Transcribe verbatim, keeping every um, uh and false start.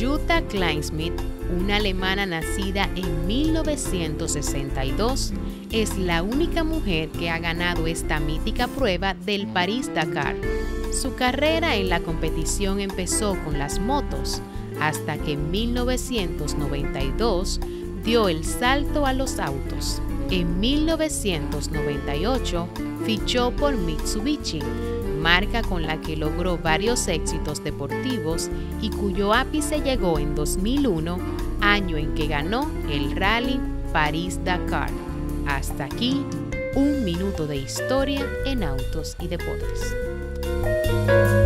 Jutta Kleinschmidt, una alemana nacida en mil novecientos sesenta y dos, es la única mujer que ha ganado esta mítica prueba del París-Dakar. Su carrera en la competición empezó con las motos, hasta que en mil novecientos noventa y dos dio el salto a los autos. En mil novecientos noventa y ocho fichó por Mitsubishi, marca con la que logró varios éxitos deportivos y cuyo ápice llegó en dos mil uno, año en que ganó el Rally París-Dakar. Hasta aquí, un minuto de historia en autos y deportes.